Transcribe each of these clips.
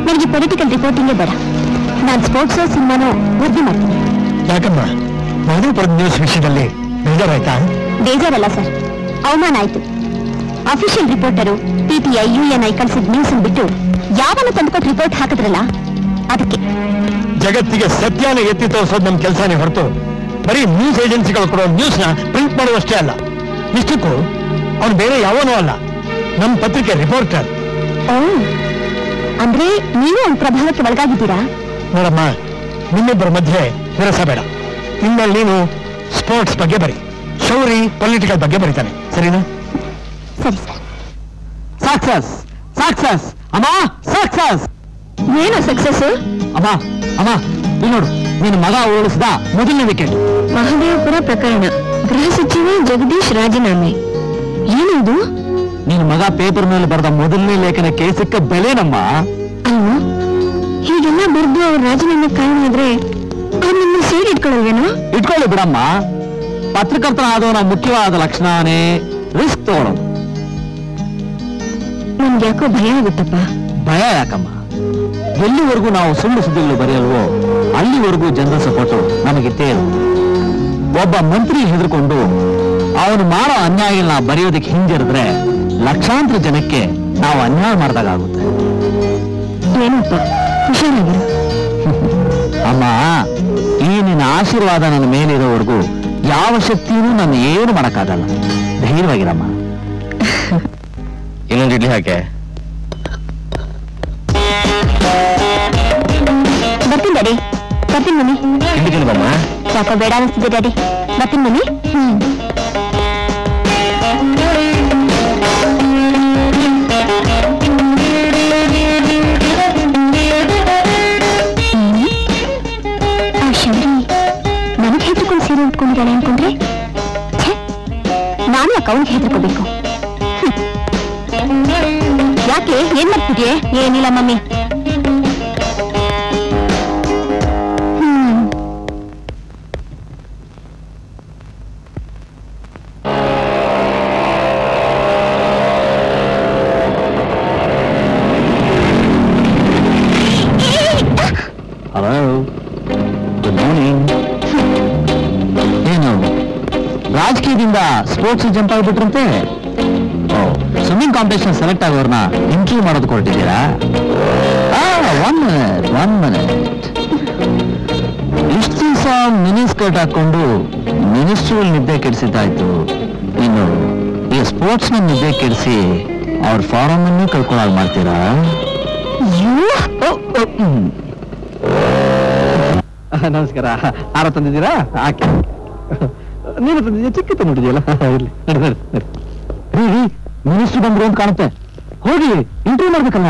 ನನಗೆ ಪೊಲಿಟಿಕಲ್ ರಿಪೋರ್ಟಿಂಗೇ ಬೇಡ. ನಾನು ಸ್ಪೋರ್ಟ್ಸ್ ಸಿನಿಮಾನು ವರದಿ ಮಾಡ್ತೀನಿ. ಯಾಕಮ್ಮ ಮಧುಪುರದ ನ್ಯೂಸ್ ವಿಷಯದಲ್ಲಿ ಬೇಜಾರಾಯ್ತಾ? ಬೇಜಾರಲ್ಲ ಸರ್, ಅವಮಾನ ಆಯ್ತು. ಅಫಿಷಿಯಲ್ ರಿಪೋರ್ಟರು PTI UNI ಕಳಿಸಿದ ನ್ಯೂಸ್ ಬಿಟ್ಟು ಯಾವನ್ನ ತಂದುಕೊಟ್ಟು ರಿಪೋರ್ಟ್ ಹಾಕಿದ್ರಲ್ಲ, ಅದಕ್ಕೆ. ಜಗತ್ತಿಗೆ ಸತ್ಯನ ಎತ್ತಿ ತೋರಿಸೋದು ನಮ್ಮ ಕೆಲಸನೇ ಹೊರತು ಬರೀ ನ್ಯೂಸ್ ಏಜೆನ್ಸಿಗಳು ಕೊಡೋ ನ್ಯೂಸ್ನ ಪ್ರಿಂಟ್ ಮಾಡೋದಷ್ಟೇ ಅಲ್ಲ. ಇಷ್ಟಕ್ಕೂ ಅವನು ಬೇರೆ ಯಾವನೂ ಅಲ್ಲ, ನಮ್ಮ ಪತ್ರಿಕೆ ರಿಪೋರ್ಟರ್. ಓ, ಅಂದ್ರೆ ನೀವು ಒಂದು ಪ್ರಭಾವಕ್ಕೆ ಒಳಗಾಗಿದ್ದೀರಾ? ನೋಡಮ್ಮ, ನಿಮ್ಮಿಬ್ಬರ ಮಧ್ಯೆ ವಿರಸ ಬೇಡ. ಇನ್ಮೇಲೆ ನೀನು ಸ್ಪೋರ್ಟ್ಸ್ ಬಗ್ಗೆ ಬರಿ, ಶೌರಿ ಪೊಲಿಟಿಕಲ್ ಬಗ್ಗೆ ಬರೀತಾನೆ, ಸರಿನಾ? ಸರಿ ಸರ್. ಸಕ್ಸಸ್ ಸಕ್ಸಸ್ ಅಮ್ಮ, ಸಕ್ಸಸ್. ಏನು ಸಕ್ಸಸ್? ಅಮ್ಮ ಅಮ್ಮ, ಇಲ್ಲಿ ನೋಡು, ನಿನ್ನ ಮಗ ಉರುಳಿಸಿದ ಮೊದಲನೇ ವಿಕೆಟ್. ಮಹದೇವಪುರ ಪ್ರಕರಣ, ಗೃಹ ಸಚಿವ ಜಗದೀಶ್ ರಾಜೀನಾಮೆ. ಏನಿದು? ನಿನ್ನ ಮಗ ಪೇಪರ್ ಮೇಲೆ ಬರೆದ ಮೊದಲನೇ ಲೇಖನಕ್ಕೆ ಸಿಕ್ಕ ಬೆಲೆನಮ್ಮ. ಅಲ್ವಾ, ಹೀಗೆಲ್ಲ ಬರೆದು ಅವ್ರ ರಾಜೀನಾಮೆ ಕಾರಣ ಆದ್ರೆ ಅವ್ರು ನಿಮ್ಮ ಸೇರಿ ಇಟ್ಕೊಳ್ಳಲ್ವೇನೋ? ಇಟ್ಕೊಳ್ಳಿ ಬಿಡಮ್ಮ, ಪತ್ರಕರ್ತನಾದವನ ಮುಖ್ಯವಾದ ಲಕ್ಷಣನೇ ರಿಸ್ಕ್ ತಗೊಳ್ಳೋದು. ನನ್ಗೆ ಯಾಕೋ ಭಯ ಆಗುತ್ತಪ್ಪ. ಭಯ ಯಾಕಮ್ಮ? ಎಲ್ಲಿವರೆಗೂ ನಾವು ಸುಳ್ಳು ಸುದ್ದಿಗಳು ಬರೆಯಲ್ವೋ ಅಲ್ಲಿವರೆಗೂ ಜನರ ಸಪೋರ್ಟು ನಮಗಿತ್ತೇ ಇರು. ಒಬ್ಬ ಮಂತ್ರಿ ಹೆದರ್ಕೊಂಡು ಅವನು ಮಾಡೋ ಅನ್ಯಾಯಗಳನ್ನ ಬರೆಯೋದಕ್ಕೆ ಹಿಂಜರಿದ್ರೆ ಲಕ್ಷಾಂತರ ಜನಕ್ಕೆ ನಾವು ಅನ್ಯಾಯ ಮಾಡಿದಾಗುತ್ತೆ. ಏನಪ್ಪ, ಹುಷಾರಾಗಿರು. ಅಮ್ಮ, ಈ ನಿನ್ನ ಆಶೀರ್ವಾದ ನನ್ನ ಮೇಲಿರೋವರೆಗೂ ಯಾವ ಶಕ್ತಿಯೂ ನನ್ನ ಏನು ಮಾಡಕ್ಕಾಗಲ್ಲ. ಧೈರ್ಯವಾಗಿರಮ್ಮ. ಇನ್ನೊಂದು ಇಡ್ಲಿ ಹಾಕೆ. ಬರ್ತೀನಿ ಡ್ಯಾಡಿ, ಬರ್ತೀನಿ ಮಮ್ಮಿ. ಇಡ್ಲಿಗೆ ಬಮ್ಮ. ಯಾಕೋ ಬೇಡ ಅನಿಸ್ತಿದೆ ಡ್ಯಾಡಿ, ಬರ್ತೀನಿ ಮಮ್ಮಿ. ಆ ಶೌರಿ ನನಗೆ ಹೆದರ್ಕೊಂಡು ಸೀರೆ ಉಟ್ಕೊಂಡಿದ್ದಾಳೆ ಅನ್ಕೊಂಡ್ರೆ, ನಾನು ಯಾಕೆ ಅವನಿಗೆ ಹೆದರ್ಕೋಬೇಕು? ಯಾಕೆ, ಏನ್ ಮಾಡ್ತಿದ್ಯೆ? ಏನಿಲ್ಲ ಮಮ್ಮಿ. Hello, good morning. ಏನು ರಾಜಕೀಯದಿಂದ ಸ್ಪೋರ್ಟ್ಸ್ ಜಂಪ್ ಆಗ್ಬಿಟ್ರಂತೆ? ಸ್ವಿಮ್ಮಿಂಗ್ ಕಾಂಪಿಟೇಷನ್ ಸೆಲೆಕ್ಟ್ ಆಗೋರ್ನ ಇಂಟರ್ವ್ಯೂ ಮಾಡೋದು ಕೊಟ್ಟಿದ್ದೀರಾ? One minute. ಇಷ್ಟು ದಿವಸ ಮಿನಿ ಸ್ಕರ್ಟ್ ಹಾಕೊಂಡು ಮಿನಿಸ್ಟ್ರಿಯಲ್ಲಿ ನಿದ್ದೆ ಕೆಡಿಸಿದ್ದಾಯ್ತು, ಇನ್ನು ಈ ಸ್ಪೋರ್ಟ್ಸ್ ನ ನಿದ್ದೆ ಕೆಡಿಸಿ ಅವ್ರ ಫಾರಂ ಅನ್ನೂ ಕಳ್ಕೊಳ್ಳಾಗ ಮಾಡ್ತೀರಾ? ನಮಸ್ಕಾರ. ಆರ ತಂದಿದ್ದೀರಾ? ಆಕೆ ನೀನು ತಂದಿದ್ದೀಯ, ಚಿಕ್ಕ ತಂದಿದೆಯಲ್ಲ. ಮಿನಿಸ್ಟ್ರಿ ಬಂದ್ರು ಅಂತ ಕಾಣುತ್ತೆ, ಹೋಗಿ ಇಂಟರ್ವ್ಯೂ ಮಾಡ್ಬೇಕಲ್ಲ.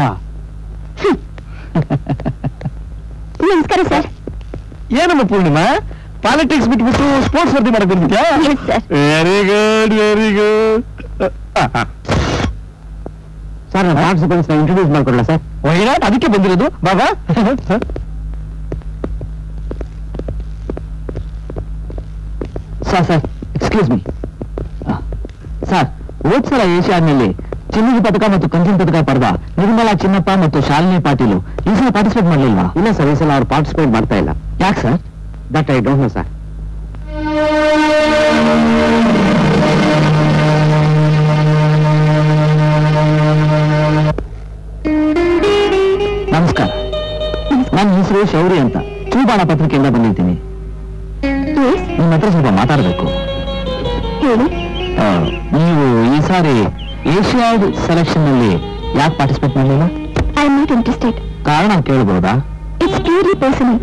ನಮಸ್ಕಾರ ಸರ್. ಏನಮ್ಮ ಪೂರ್ಣಿಮಾ, ಪಾಲಿಟಿಕ್ಸ್ ಬಿಟ್ಬಿಟ್ಟು ಸ್ಪೋರ್ಟ್ಸ್ ವರದಿ ಮಾಡಕ್ ಬಂದ್ಬಿಟ್ಯಾ? Very good very good. Sir, ನಾನು ಪಾರ್ಟಿಸಿಪೆಂಟ್ಸ್ ಇಂಟ್ರೊಡ್ಯೂಸ್ ಮಾಡ್ಕೊಡ್ಲಾ ಸರ್? ವೈನಾಟ್, ಅದಕ್ಕೆ ಬಂದಿರೋದು. ಬಾಬಾ ಸರ್, ಎಕ್ಸ್ಕ್ಯೂಸ್ ಮೀ ಸರ್. ಹೋದ್ ಸಲ ಏಷ್ಯಾಡ್ನಲ್ಲಿ ಚಿನ್ನದ ಪದಕ ಮತ್ತು ಕಂಚಿನ ಪದಕ ಪಡೆದ ನಿರ್ಮಲಾ ಚಿನ್ನಪ್ಪ ಮತ್ತು ಶಾಲಿನಿ ಪಾಟೀಲು ಈ ಸಲ ಪಾರ್ಟಿಸಿಪೇಟ್ ಮಾಡಲಿಲ್ವಾ? ಇಲ್ಲ ಸರ್, ಈ ಸಲ ಅವ್ರು ಪಾರ್ಟಿಸಿಪೇಟ್ ಮಾಡ್ತಾ ಇಲ್ಲ. ಯಾಕೆ sir? That I don't know sir. ನಮಸ್ಕಾರ, ನನ್ನ ಹೆಸರು ಶೌರಿ ಅಂತ, ಚೂಬಾಣ ಪತ್ರಿಕೆಯಿಂದ ಬಂದಿದ್ದೀನಿ. ನಿಮ್ಮ ಹತ್ರ ಸ್ವಲ್ಪ ಮಾತಾಡಬೇಕು. ಹೇಳಿ. ನೀವು ಈ ಸಾರಿ ಏಷ್ಯಾಡ್ ಸೆಲೆಕ್ಷನ್ ನಲ್ಲಿ ಯಾಕೆ ಪಾರ್ಟಿಸಿಪೇಟ್ ಮಾಡಲಿಲ್ಲ? I am not interested. ಕಾರಣ ಕೇಳಬಹುದಾ? It's purely personal.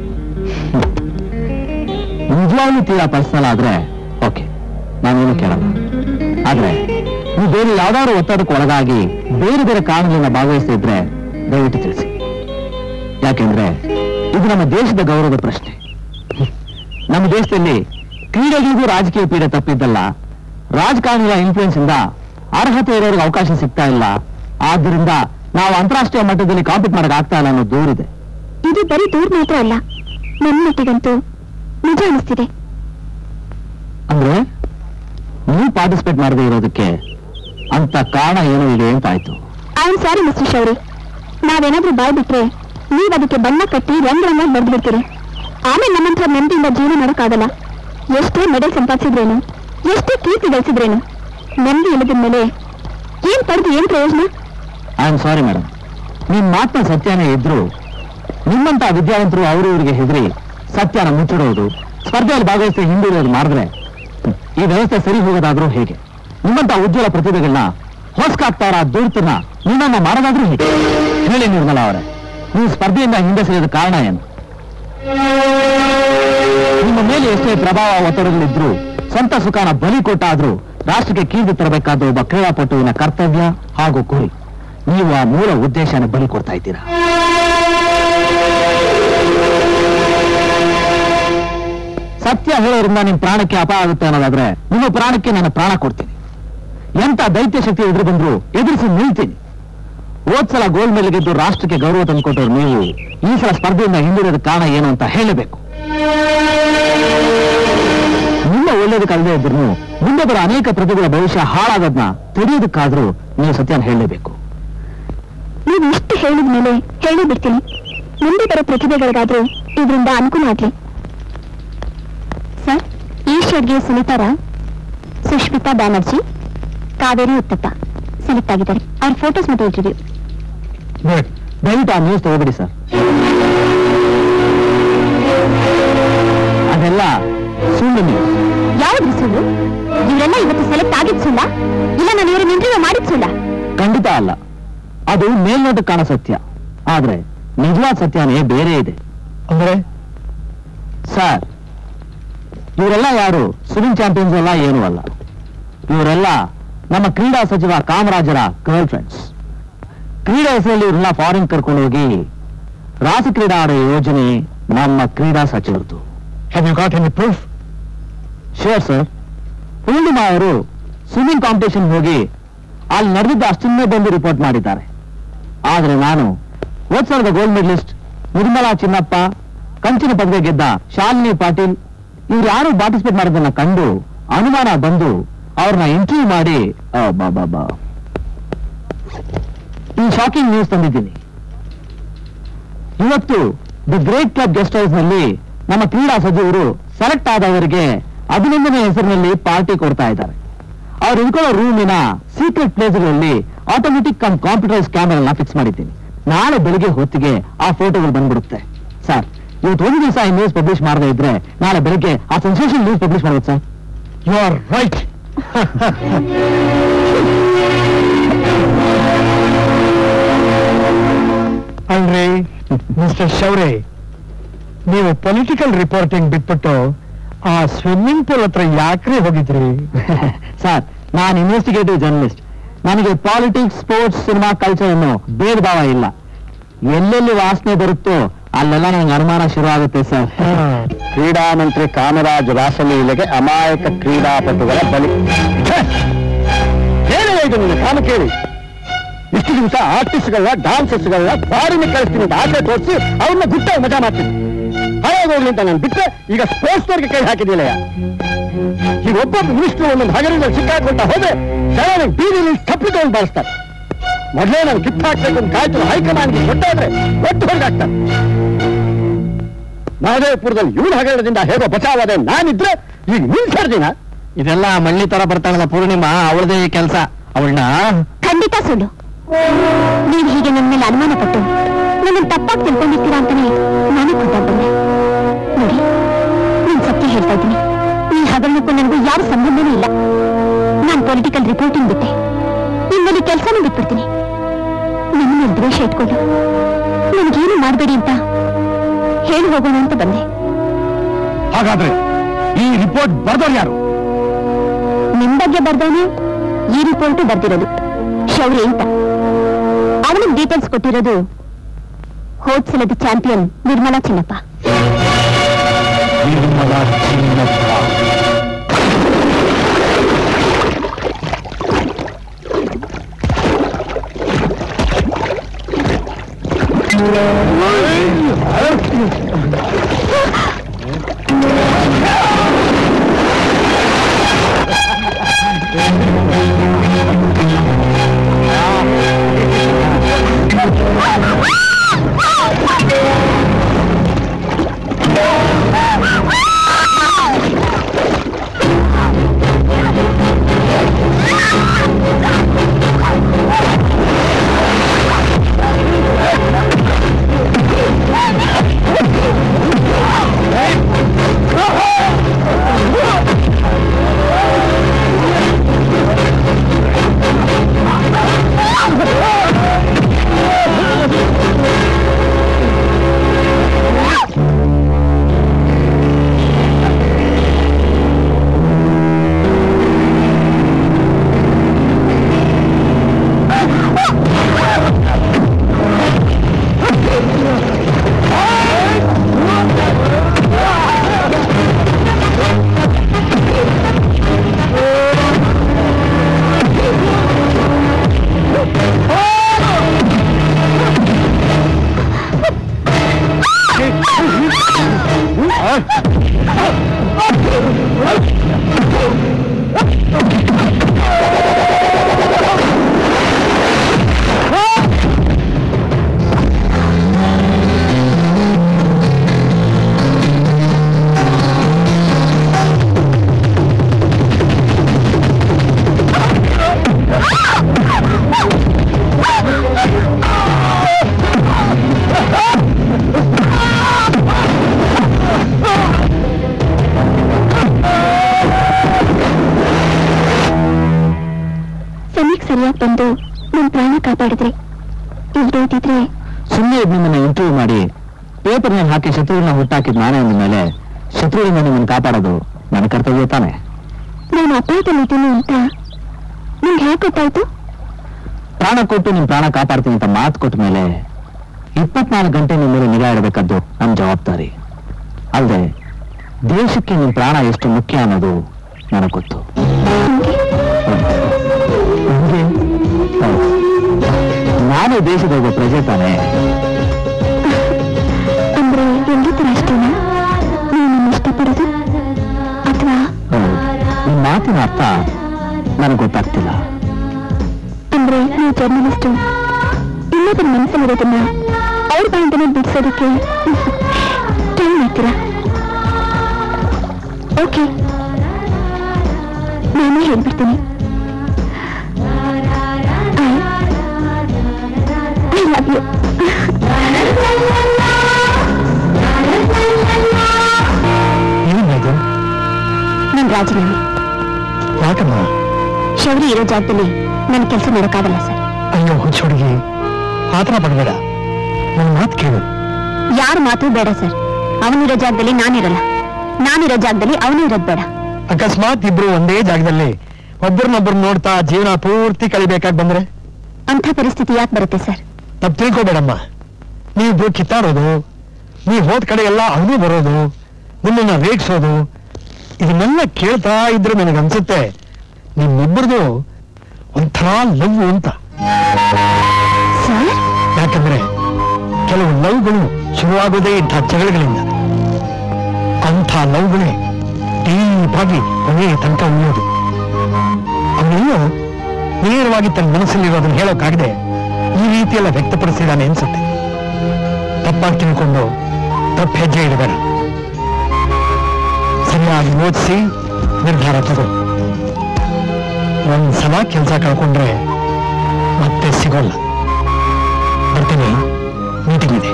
ನಿಜವಾಗ್ಲೂ ತೀರಾ ಪರ್ಸನಲ್ ಆದ್ರೆ ಓಕೆ, ನಾನೇನು ಕೇಳಲ್ಲ. ಆದ್ರೆ ನೀವು ಬೇರೆ ಯಾವ್ದಾದ್ರು ಒತ್ತಡಕ್ಕೆ ಒಳಗಾಗಿ ಬೇರೆ ಬೇರೆ ಕಾರಣಗಳಿಂದ ಭಾಗವಹಿಸ್ತಿದ್ರೆ ದಯವಿಟ್ಟು ತಿಳಿಸಿ. ಯಾಕೆಂದ್ರೆ ಇದು ನಮ್ಮ ದೇಶದ ಗೌರವದ ಪ್ರಶ್ನೆ. ನಮ್ಮ ದೇಶದಲ್ಲಿ ಕ್ರೀಡೆಗಳಿಗೂ ರಾಜಕೀಯ ಪೀಡೆ ತಪ್ಪಿದ್ದಲ್ಲ, ರಾಜಕಾರಣಿಗಳ ಇನ್ಫ್ಲೂಯೆನ್ಸ್ ಇಂದ ಅರ್ಹತೆ ಇರೋರಿಗೆ ಅವಕಾಶ ಸಿಗ್ತಾ ಇಲ್ಲ. ಆದ್ದರಿಂದ ನಾವು ಅಂತಾರಾಷ್ಟ್ರೀಯ ಮಟ್ಟದಲ್ಲಿ ಕಾಂಪೀಟ್ ಮಾಡಕ್ ಆಗ್ತಾ ಇಲ್ಲ ಅನ್ನೋ ದೂರಿದೆ. ಇದು ಬರೀ ದೂರ ಮಾತ್ರ ಅಲ್ಲ, ನನ್ನ ಮಟ್ಟಿಗಂತೂ ನಿಜ ಅನಿಸ್ತಿದೆ. ಅಂದ್ರೆ ನೀವು ಪಾರ್ಟಿಸಿಪೇಟ್ ಮಾಡದೇ ಇರೋದಕ್ಕೆ ಅಂತ ಕಾರಣ ಏನೋ ಇದೆ ಅಂತ ಆಯ್ತು. I am sorry mister Shourie, ನಾವೇನಾದ್ರೂ ಬಾಯ್ ಬಿಟ್ರೆ ನೀವ್ ಅದಕ್ಕೆ ಬಣ್ಣ ಕಟ್ಟಿ ರಂಗ್ ಬರೆದು ಬಿಡ್ತೀರಿ. ಆಮೇಲೆ ನಮ್ಮಂತ ನೆಮ್ಮದಿಯಿಂದ ಜೀವನ ಮಾಡೋಕ್ಕಾಗಲ್ಲ. ಎಷ್ಟೇ ಮೆಡಲ್ ಸಂಪಾದಿಸಿದ್ರೇನು, ಎಷ್ಟೇ ಕೀರ್ತಿ ಗಳಿಸಿದ್ರೇನು, ನೆಮ್ಮದಿ ಇಲ್ಲದ ಮೇಲೆ ಏನ್ ಪಡೆದು ಏನ್ ಪ್ರಯೋಜನ? ಐ ಆಮ್ ಸಾರಿ ಮೇಡಮ್, ನಿಮ್ ಮಾತನ್ನ ಸತ್ಯನೇ ಇದ್ರು ನಿಮ್ಮಂತ ವಿದ್ಯಾವಂತರು ಅವರು ಇವರಿಗೆ ಹೆದರಿ ಸತ್ಯನ ಮುಚ್ಚಿಡೋದು, ಸ್ಪರ್ಧೆಯಲ್ಲಿ ಭಾಗವಹಿಸಿ ಹಿಂದಿರೋದು ಮಾಡಿದ್ರೆ ಈ ವ್ಯವಸ್ಥೆ ಸರಿ ಹೋಗೋದಾದ್ರೂ ಹೇಗೆ? ನಿಮ್ಮಂತ ಉಜ್ವಲ ಪ್ರತಿಭೆಗಳನ್ನ ಹೊಸ್ಕಾಗ್ತಾರ ದುಡ್ತನ್ನ ನಿಮ್ಮನ್ನ ಮಾಡೋದಾದ್ರೂ ಹೇಗೆ? ಹೇಳಿ ನಿರ್ಮಲಾ ಅವರೇ, ನೀವು ಸ್ಪರ್ಧೆಯಿಂದ ಹಿಂದೆ ಸರಿಯೋದ ಕಾರಣ ಏನು? ನಿಮ್ಮ ಮೇಲೆ ಎಷ್ಟೇ ಪ್ರಭಾವ ಒತ್ತಡಗಳಿದ್ರು, ಸ್ವಂತ ಸುಖಾನ ಬಲಿ ಕೊಟ್ಟಾದ್ರೂ ರಾಷ್ಟ್ರಕ್ಕೆ ಕೀರ್ತಿ ತರಬೇಕಾದ ಒಬ್ಬ ಕ್ರೀಡಾಪಟುವಿನ ಕರ್ತವ್ಯ ಹಾಗೂ ಗುರಿ. ನೀವು ಆ ಮೂಲ ಉದ್ದೇಶನ ಬಲಿ ಕೊಡ್ತಾ ಇದ್ದೀರಾ. ಸತ್ಯ ಹೇಳೋದ್ರಿಂದ ನಿಮ್ ಪ್ರಾಣಕ್ಕೆ ಅಪಾಯ ಆಗುತ್ತೆ ಅನ್ನೋದಾದ್ರೆ ನಿಮ್ಮ ಪ್ರಾಣಕ್ಕೆ ನಾನು ಪ್ರಾಣ ಕೊಡ್ತೀನಿ. ಎಂತ ದೈತ್ಯ ಶಕ್ತಿ ಎದುರು ಬಂದ್ರು ಎದುರಿಸಿ ನಿಲ್ತೀನಿ. ಹೋದ್ಸಲ ಗೋಲ್ಡ್ ಮೆಡಲ್ ಗೆದ್ದು ರಾಷ್ಟ್ರಕ್ಕೆ ಗೌರವ ತಂದುಕೊಟ್ಟರು ನೀವು ಈ ಸಲ ಸ್ಪರ್ಧೆಯಿಂದ ಹಿಂದಿರೋದ ಕಾರಣ ಏನು ಅಂತ ಹೇಳಬೇಕು. ನಿಮ್ಮ ಒಳ್ಳೇದಕ್ಕಲ್ಲದೆ ಇದ್ರು ಮುಂದೆ ಬರೋ ಅನೇಕ ಪ್ರತಿಭೆಗಳ ಭವಿಷ್ಯ ಹಾಳಾಗೋದನ್ನ ತಡೆಯೋದಕ್ಕಾದ್ರೂ ನೀವು ಸತ್ಯನ ಹೇಳಲೇಬೇಕು. ನೀವು ಇಷ್ಟು ಹೇಳಿದ ಮೇಲೆ ಹೇಳಿ ಬಿಡ್ತೀನಿ. ಮುಂದೆ ಬರೋ ಪ್ರತಿಭೆಗಳಿಗಾದ್ರೂ ಇದರಿಂದ ಅನುಕೂಲ ಆಗ್ಲಿ. ಸರ್, ಈ ಶೋಗೆ ಸುನೀತಾರ, ಸುಷ್ಮಿತಾ ಬ್ಯಾನರ್ಜಿ, ಕಾವೇರಿ ಉತ್ತಪ್ಪ ಸೆಲೆಕ್ಟ್ ಆಗಿದ್ದಾರೆ. ಅವ್ರ ಫೋಟೋಸ್ ಮತ್ತು ಇಂಟರ್ವ್ಯೂ. ದಯವಿಟ್ಟು ಆ ನ್ಯೂಸ್ ತಗೋಬೇಡಿ ಸರ್, ಅದೆಲ್ಲ ಸುಳ್ಳು ನ್ಯೂಸ್. ಯಾವ್ದು ಸುಳ್ಳು? ಇವರೆಲ್ಲ ಇವತ್ತು ಸೆಲೆಕ್ಟ್ ಆಗಿದ್ ಸುಳ್ಳ, ಇಲ್ಲ ನಾನು ಇವ್ರನ್ನ ಇಂಟರ್ವ್ಯೂ ಮಾಡಿದ್ ಸುಳ್ಳ? ಖಂಡಿತ ಅಲ್ಲ. ಅದು ಮೇಲ್ನೋಟಕ್ಕೆ ಕಾಣೋ ಸತ್ಯ, ಆದ್ರೆ ನಿಜವಾದ ಸತ್ಯನೇ ಬೇರೆ ಇದೆ. ಅಂದ್ರೆ ಸರ್, ಇವರೆಲ್ಲ ಯಾರು ಸ್ವಿಮ್ಮಿಂಗ್ ಚಾಂಪಿಯನ್ಸ್ ಅಲ್ಲ, ಏನೂ ಅಲ್ಲ. ಇವರೆಲ್ಲ ನಮ್ಮ ಕ್ರೀಡಾ ಸಚಿವ ಕಾಮರಾಜರ ಗರ್ಲ್ ಫ್ರೆಂಡ್ಸ್. ಕ್ರೀಡಾ ಹೆಸರಲ್ಲಿ ಇವರೆಲ್ಲ ಫಾರಿನ್ ಕರ್ಕೊಂಡು ಹೋಗಿ ರಾಸ ಕ್ರೀಡಾ ಆಡೋ ಯೋಜನೆ ನಮ್ಮ ಕ್ರೀಡಾ ಸಚಿವರದು. Have you got any proof? Sure sir. Poornima ಅವರು ಸ್ವಿಮ್ಮಿಂಗ್ ಕಾಂಪಿಟೇಷನ್ ಹೋಗಿ ಅಲ್ಲಿ ನಡೆದಿದ್ದ ಅಷ್ಟನ್ನೇ ಬಂದು ರಿಪೋರ್ಟ್ ಮಾಡಿದ್ದಾರೆ. ಆದ್ರೆ ನಾನು ಹೋದ್ಸಲದ ಗೋಲ್ಡ್ ಮೆಡಲಿಸ್ಟ್ ನಿರ್ಮಲಾ ಚಿನ್ನಪ್ಪ, ಕಂಚಿನ ಪದಕ ಗೆದ್ದ ಶಾಲಿನಿ ಪಾಟೀಲ್ ಇವ್ರು ಯಾರು ಪಾರ್ಟಿಸಿಪೇಟ್ ಮಾಡೋದನ್ನ ಕಂಡು ಅನುಮಾನ ಬಂದು ಅವ್ರನ್ನ ಇಂಟರ್ವ್ಯೂ ಮಾಡಿ ಈ ಶಾಕಿಂಗ್ ನ್ಯೂಸ್ ತಂದಿದ್ದೀನಿ. ಇವತ್ತು the great club guest house ನಲ್ಲಿ ನಮ್ಮ ಕ್ರೀಡಾ ಸಚಿವರು ಸೆಲೆಕ್ಟ್ ಆದವರಿಗೆ ಅಭಿನಂದನೆ ಹೆಸರಿನಲ್ಲಿ ಪಾರ್ಟಿ ಕೊಡ್ತಾ ಇದ್ದಾರೆ. ಅವ್ರು ಇಳ್ಕೊಳ್ಳೋ ರೂಮಿನ ಸೀಕ್ರೆಟ್ ಪ್ಲೇಸ್ಗಳಲ್ಲಿ automatic cum computerise camera fix ಮಾಡಿದ್ದೀನಿ. ನಾಳೆ ಬೆಳಿಗ್ಗೆ ಹೊತ್ತಿಗೆ ಆ ಫೋಟೋಗಳು ಬಂದ್ಬಿಡುತ್ತೆ. ಸರ್, ಇವತ್ತು ಒಂದು ದಿವಸ ಈ ನ್ಯೂಸ್ ಪಬ್ಲಿಷ್ ಮಾಡದೇ ಇದ್ರೆ ನಾಳೆ ಬೆಳಿಗ್ಗೆ ಆ ಸೆನ್ಸೇಷನ್ ನ್ಯೂಸ್ ಪಬ್ಲಿಷ್ ಮಾಡೋದು ಸರ್. You are right. ಅಲ್ರಿ ಮಿಸ್ಟರ್ ಶೌರ್ಯ, ನೀವು ಪೊಲಿಟಿಕಲ್ ರಿಪೋರ್ಟಿಂಗ್ ಬಿಟ್ಬಿಟ್ಟು ಆ ಸ್ವಿಮ್ಮಿಂಗ್ ಪೂಲ್ ಹತ್ರ ಯಾಕ್ರಿ ಹೋಗಿದ್ರಿ? ಸರ್, ನಾನು ಇನ್ವೆಸ್ಟಿಗೇಟಿವ್ ಜರ್ನಲಿಸ್ಟ್. ನನಗೆ ಪಾಲಿಟಿಕ್ಸ್, ಸ್ಪೋರ್ಟ್ಸ್, ಸಿನಿಮಾ, ಕಲ್ಚರ್ ಅನ್ನೋ ಭೇದ ಭಾವ ಇಲ್ಲ. ಎಲ್ಲೆಲ್ಲಿ ವಾಸನೆ ಬರುತ್ತೋ ಅಲ್ಲೆಲ್ಲ ನನಗೆ ಅನುಮಾನ ಶುರು ಆಗುತ್ತೆ ಸರ್. ಕ್ರೀಡಾ ಮಂತ್ರಿ ಕಾಮರಾಜ್ ರಾಸಲೀಲೆಗೆ ಅಮಾಯಕ ಕ್ರೀಡಾಪಟುಗಳ ಬಲಿ. ಏನಿದೆ ಇದು ನಿನ್ನ ಕಾಮ ಕೇಳಿ? ಇಷ್ಟು ದಿವಸ ಆರ್ಟಿಸ್ಟ್ಗಳನ್ನ, ಡಾನ್ಸರ್ಸ್ಗಳನ್ನ ಫಾರಿನ್ ಕಳಿಸ್ತೀನಿ ಅಂತ ಆಸೆ ತೋರಿಸಿ ಅವ್ರನ್ನ ಗುಟ್ಟಾಗಿ ಮಜಾ ಮಾಡ್ತೀನಿ. ಹಾಳಾಗೋಗ್ಲಿ ಅಂತ ನಾನು ಬಿಟ್ಟರೆ ಈಗ ಸ್ಪೋರ್ಟ್ಸ್ನವ್ರಿಗೆ ಕೈ ಹಾಕಿದಿಲ್ಲ. ಈಗ ಒಬ್ಬೊಬ್ಬ ಮಿನಿಸ್ಟ್ರು ಒಂದೊಂದು ಹಗರಿನಲ್ಲಿ ಸಿಕ್ಕಾಕೊಂಡ ಹೋದ್ರೆ ಜನ ಬೀದಿಲಿ ತಪ್ಪಿಕೊಂಡು ಬಳಸ್ತಾರೆ. ಮೊದಲೇ ನಾನು ಗಿಫ್ಟ್ ಹಾಕ್ಬೇಕು ಅಂತ ಕಾಯ್ತು ಹೈಕಮಾಂಡ್ಗೆ ಕೊಟ್ಟಾದ್ರೆ ಒಟ್ಟು ಹೊರಗಾಗ್ತಾರೆ. ಮಹದೇವಪುರದಲ್ಲಿ ಇವಳು ಹಗರಣದಿಂದ ಹೇಗೋ ಬಚಾವಾದೆ ನಾನಿದ್ರೆ ಈಗ ನಿಲ್ಸರ್ದಿನ. ಇದೆಲ್ಲ ಮಳ್ಳಿ ತರ ಬರ್ತಾಳಲ್ಲ ಪೂರ್ಣಿಮಾ, ಅವಳದೇ ಕೆಲಸ. ಅವಳನ್ನ ಖಂಡಿತ ಸುಳ್ಳು. ನೀವು ಹೀಗೆ ನನ್ನ ಮೇಲೆ ಅನುಮಾನ ಪಟ್ಟು ನನ್ನನ್ನು ತಪ್ಪಾಗಿ ತಿಳ್ಕೊಂಡಿರ್ತೀರಾ ಅಂತಾನೆ ನಾನೇ ಗೊತ್ತಾಗ್ಬಂದೆ. ನೋಡಿ, ನಾನು ಸತ್ಯ ಹೇಳ್ತಾ ಇದ್ದೀನಿ. ಈ ಹಗರಣಕ್ಕೂ ನನಗೂ ಯಾವ ಸಂಬಂಧನೂ ಇಲ್ಲ. ನಾನು ಪೊಲಿಟಿಕಲ್ ರಿಪೋರ್ಟಿಂಗ್ ಬಿಟ್ಟೆ. ಇನ್ಮೇಲೆ ಕೆಲಸನೂ ಬಿಟ್ಬಿಡ್ತೀನಿ. ನನ್ನ ಮೇಲೆ ದ್ವೇಷ ಇಟ್ಕೊಂಡು ನನಗೇನು ಮಾಡಬೇಡಿ ಅಂತ ಹೇಳಿ ಹೋಗೋಣ ಅಂತ ಬಂದೆ. ಹಾಗಾದ್ರೆ ಈ ರಿಪೋರ್ಟ್ ಬರ್ದವ್ರು ಯಾರು? ನಿಮ್ ಬಗ್ಗೆ ಬರ್ದವನು ಈ ರಿಪೋರ್ಟು ಬರ್ದಿರೋದು ಶೌರ್ಯ ಅಂತ. ಅವನಿಗೆ ಡೀಟೇಲ್ಸ್ ಕೊಟ್ಟಿರೋದು ಹೋದ್ಸಲದ ಚಾಂಪಿಯನ್ ನಿರ್ಮಲಾ ಚಿನ್ನಪ್ಪ. ನಿರ್ಮಲಾ ಚಿನ್ನಪ್ಪ. ಸರಿಯಾಗಿ ಬಂದು ನಿಮ್ ಪ್ರಾಣ ಕಾಪಾಡಿದ್ರಿ. ಇಲ್ದೇ ಇದ್ದಿದ್ರೆ ಸುಮ್ಮನೆ ನಿಮ್ಮನ್ನ ಇಂಟರ್ವ್ಯೂ ಮಾಡಿ ಪೇಪರ್ನಲ್ಲಿ ಹಾಕಿ ಶತ್ರುಗಳನ್ನ ಹುಟ್ಟಾಕಿದ್ ನಾನೇ ಅಂದ ಮೇಲೆ ಶತ್ರುಗಳಿಂದ ನಿಮ್ಮನ್ನು ಕಾಪಾಡೋದು ನನ್ನ ಕರ್ತವ್ಯ ತಾನೆ. ನಾನು ಅಪಾಯದಲ್ಲಿದ್ದೀನಿ ಅಂತ ನಿಮ್ಗೆ ಹೇಗೆ ಗೊತ್ತಾಯ್ತು? ಪ್ರಾಣ ಕೊಟ್ಟು ನಿಮ್ ಪ್ರಾಣ ಕಾಪಾಡ್ತೀನಿ ಅಂತ ಮಾತು ಕೊಟ್ಟ ಮೇಲೆ 24 ಗಂಟೆ ನಿಮ್ಮ ಮೇಲೆ ನಿಗಾ ಇಡಬೇಕಾದ್ದು ನಮ್ಮ ಜವಾಬ್ದಾರಿ. ಅಲ್ಲದೆ ದೇಶಕ್ಕೆ ನಿಮ್ ಪ್ರಾಣ ಎಷ್ಟು ಮುಖ್ಯ ಅನ್ನೋದು ನನಗೆ ಗೊತ್ತು. ನಾನೇ ದೇಶದ ಒಬ್ಬ ಪ್ರಜೆ ತಾನೆ. ಅಂದ್ರೆ ಎಲ್ಲಿತರ ಅಷ್ಟೇನಾ ನೀವು ಇಷ್ಟಪಡೋದು? ಅಥವಾ ನಿಮ್ಮ ಮಾತಿನ ಅರ್ಥ ನನಗೆ ಗೊತ್ತಾಗ್ತಿಲ್ಲ. ಅಂದ್ರೆ ನೀವು ಜರ್ನಲಿಸ್ಟು ಇನ್ನೊಬ್ಬರ ಮನಸ್ಸಲ್ಲಿರೋದನ್ನ ಅವ್ರ ಬಾಯಿಂದನೇ ಬಿಡಿಸೋದಕ್ಕೆ ಟ್ರೈ ಮಾಡ್ತೀರಾ? ಓಕೆ, ನಾನೇ ಹೇಳ್ಬಿಡ್ತೀನಿ. I love you. ಏನಾಯ್ತು? ನನ್ ರಾಜೀನಾಮೆ. ಯಾಕಮ್ಮ? ಶೌರ್ಯ ಇರೋ ಜಾಗದಲ್ಲಿ ನನ್ನ ಕೆಲಸ ಮಾಡೋಕ್ಕಾಗಲ್ಲ ಸರ್. ಅಯ್ಯೋ ಹುಚ್ಚ ಹುಡುಗಿ, ಆತರ ಪಡಬೇಡ. ನನ್ನ ಮಾತು ಕೇಳು. ಯಾರ ಮಾತು ಬೇಡ ಸರ್. ಅವನಿರೋ ಜಾಗದಲ್ಲಿ ನಾನಿರಲ್ಲ, ನಾನಿರೋ ಜಾಗದಲ್ಲಿ ಅವನು ಇರೋದು ಬೇಡ. ಅಕಸ್ಮಾತ್ ಇಬ್ರು ಒಂದೇ ಜಾಗದಲ್ಲಿ ಒಬ್ಬರನ್ನೊಬ್ಬರು ನೋಡ್ತಾ ಜೀವನ ಪೂರ್ತಿ ಕಳಿಬೇಕಾಗಿ ಬಂದ್ರೆ ಅಂಥ ಪರಿಸ್ಥಿತಿ ಯಾಕೆ ಬರುತ್ತೆ ಸರ್? ತಪ್ಪು ತಿಳ್ಕೊಬೇಡಮ್ಮ. ನೀವಿಬ್ರು ಕಿತ್ತಾಡೋದು, ನೀವು ಹೋದ ಕಡೆ ಎಲ್ಲ ಅವನು ಬರೋದು, ನಿಮ್ಮನ್ನ ರೇಗಿಸೋದು, ಇದನ್ನೆಲ್ಲ ಕೇಳ್ತಾ ಇದ್ರೆ ನನಗನ್ಸುತ್ತೆ ನಿಮ್ಮಿಬ್ಬರದು ಒಂಥರ ಲವ್ ಅಂತ. ಸರ್, ಯಾಕಂದ್ರೆ ಕೆಲವು ಲವ್ಗಳು ಶುರುವಾಗೋದೇ ಇಂಥ ಜಗಳಗಳಿಂದ. ಅಂಥ ಲವ್ಗಳೇ ಡೀಪ್ ಆಗಿ ಕೊನೆಯ ತನಕ ಉಳಿಯೋದು. ಅವನೆಲ್ಲೋ ನೇರವಾಗಿ ತನ್ನ ಮನಸ್ಸಲ್ಲಿರೋದನ್ನ ಹೇಳೋಕ್ಕಾಗದೆ ಈ ರೀತಿಯೆಲ್ಲ ವ್ಯಕ್ತಪಡಿಸಿದಾನೆ ಅನ್ಸುತ್ತೆ. ತಪ್ಪಾಗಿ ತಿಳ್ಕೊಂಡು ತಪ್ಪು ಹೆಜ್ಜೆ ಇಡಬೇಡ. ಸರಿಯಾಗಿ ಯೋಚಿಸಿ ನಿರ್ಧಾರ ತಗೋ. ಒಂದ್ಸಲ ಕೆಲಸ ಕಳ್ಕೊಂಡ್ರೆ ಮತ್ತೆ ಸಿಗೋಲ್ಲ. ಬರ್ತೀನಿ, ಮೀಟಿಂಗ್ ಇದೆ.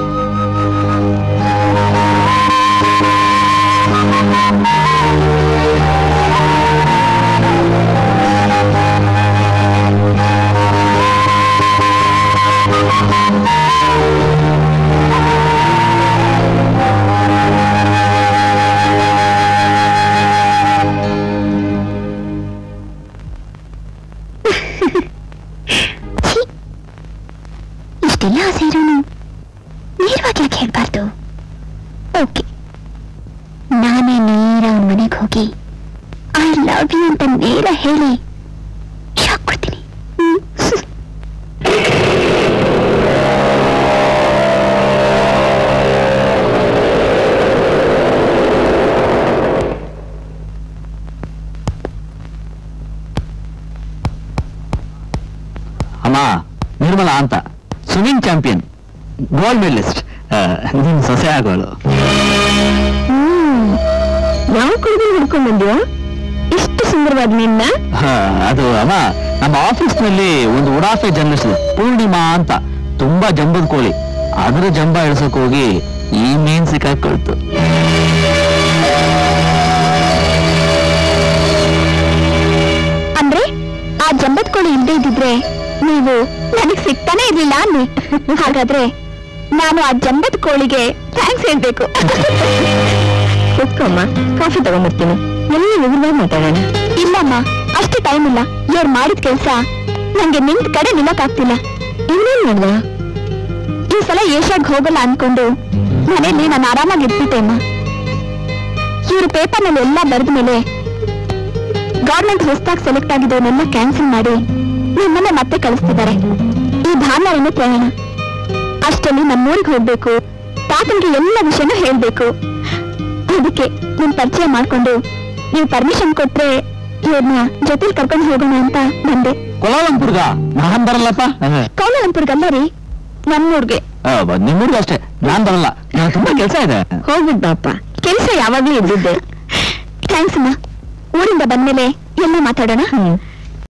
ಇಷ್ಟೆಲ್ಲ ಸೇರೋನು ನೇರವಾಗಿ ಯಾಕೆ ಹೇಳ್ಬಾರ್ದು? ಓಕೆ, ನಾನೇ ನೇರ ಅವನ ಮನೆಗೆ ಹೋಗಿ ಐ ಲವ್ ಯು ಅಂತ ನೇರ ಹೇಳಿ ಶಾಕ್ ಕೊಡ್ತೀನಿ. ಅಮ್ಮ, ನಿರ್ಮಲಾ ಅಂತ ಸ್ವಿಮ್ಮಿಂಗ್ ಚಾಂಪಿಯನ್, ಗೋಲ್ಡ್ ಮೆಡಲಿಸ್ಟ್, ನಿಮ್ ಸೊಸೆ ಆಗೋಳು. ಯಾವ ಕುಡಿದು ಹಿಡ್ಕೊಂಡ್ ಬಂದ್ಯೋ ಇಷ್ಟು ಸುಂದರವಾದ ನಿನ್ನ? ಅದು ಅಮ್ಮ, ನಮ್ಮ ಆಫೀಸ್ ನಲ್ಲಿ ಒಂದು ಉಡಾಫೆ ಜರ್ನಲಿಸ್ಟ್ ಪೂರ್ಣಿಮಾ ಅಂತ, ತುಂಬಾ ಜಂಬದ ಕೋಳಿ. ಅದ್ರ ಜಂಬ ಇಳಿಸೋಕ್ ಹೋಗಿ ಈ ಮೀನ್ ಸಿಕ್ಕಾಕೊಳ್ತು. ಅಂದ್ರೆ ಆ ಜಂಬದ ಕೋಳಿ ಇಲ್ಲದೆ ಇದ್ದಿದ್ರೆ ನೀವು ನನಗ್ ಸಿಗ್ತಾನೆ ಇರ್ಲಿಲ್ಲ ಅನ್ನಿ. ಹಾಗಾದ್ರೆ ನಾನು ಆ ಜಂಬದ ಕೋಳಿಗೆ ಥ್ಯಾಂಕ್ಸ್ ಹೇಳ್ಬೇಕು. ಕೂತ್ಕೊಮ್ಮ, ಕಾಫಿ ತಗೊಂಡ್ಬರ್ತೀನಿ. ಎಲ್ಲಿ ವಿವರವಾಗಿ ಮಾತಾಡೋಣ. ಇಲ್ಲಮ್ಮ, ಅಷ್ಟು ಟೈಮ್ ಇಲ್ಲ. ಇವ್ರು ಮಾಡಿದ ಕೆಲ್ಸ ನಂಗೆ ನಿಂತ ಕಡೆ ನಿಲ್ಲಕ್ಕಾಗ್ತಿಲ್ಲ. ಇನ್ನೇನ್ ನೋಡ್ದ? ಈ ಸಲ ಏಷ್ಯಾಗ್ ಹೋಗಲ್ಲ ಅನ್ಕೊಂಡು ಮನೇಲಿ ನಾನು ಆರಾಮಾಗಿ ಇರ್ತಿದ್ದೆ ಅಮ್ಮ. ಇವ್ರು ಪೇಪರ್ನಲ್ಲಿ ಎಲ್ಲ ಬರೆದ ಮೇಲೆ ಗೌರ್ಮೆಂಟ್ ಹೊಸದಾಗಿ ಸೆಲೆಕ್ಟ್ ಆಗಿದ್ದವನ್ನೆಲ್ಲ ಕ್ಯಾನ್ಸಲ್ ಮಾಡಿ ನಿಮ್ಮನ್ನ ಮತ್ತೆ ಕಳಿಸ್ತಿದ್ದಾರೆ. ಈ ಭಾನುವಾರನೇ ಪ್ರಯಾಣ. ಅಷ್ಟರಲ್ಲಿ ನಮ್ಮೂರಿಗೆ ಹೋಗ್ಬೇಕು, ತಾತನಿಗೆ ಎಲ್ಲ ವಿಷಯನೂ ಹೇಳ್ಬೇಕು. ಅದಕ್ಕೆ ನಿಮ್ ಪರಿಚಯ ಮಾಡ್ಕೊಂಡು ನೀವು ಪರ್ಮಿಷನ್ ಕೊಟ್ರೆ ಇವ್ರನ್ನ ಜೊತೆಲಿ ಕರ್ಕೊಂಡು ಹೋಗೋಣ ಅಂತ ಬಂದೆ. ಕೋಲಾಲಂಪುರ್ಗ ನಾನ್ ಬರಲ್ಲಪ್ಪ. ಕೌಲಾಲಂಪುರ್ಗಲ್ಲ ರೀ, ನಮ್ಮೂರ್ಗೆ. ನಿಮ್ಮೂರ್ಗೆ ಅಷ್ಟೇ, ನಾನ್ ಬರಲ್ಲ, ನಾನು ತುಂಬಾ ಕೆಲಸ ಇದೆ. ಹೋಗ್ಬಿಡ್ಬಾಪ್ಪ, ಕೆಲಸ ಯಾವಾಗ್ಲೂ ಇದ್ದಿದ್ದೆ. ಥ್ಯಾಂಕ್ಸ್ ಅಮ್ಮ. ಊರಿಂದ ಬಂದ್ಮೇಲೆ ಎಲ್ಲ ಮಾತಾಡೋಣ.